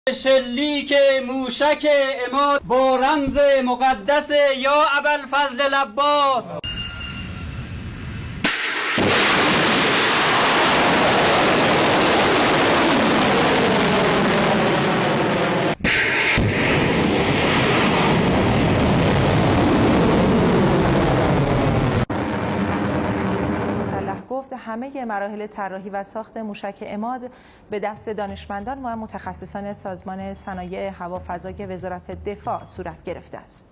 شلیک موشک عماد با رمز مقدس یا ابوالفضل العباس. گفت همه مراحل طراحی و ساخت موشک عماد به دست دانشمندان و متخصصان سازمان صنایع هوافضای وزارت دفاع صورت گرفته است.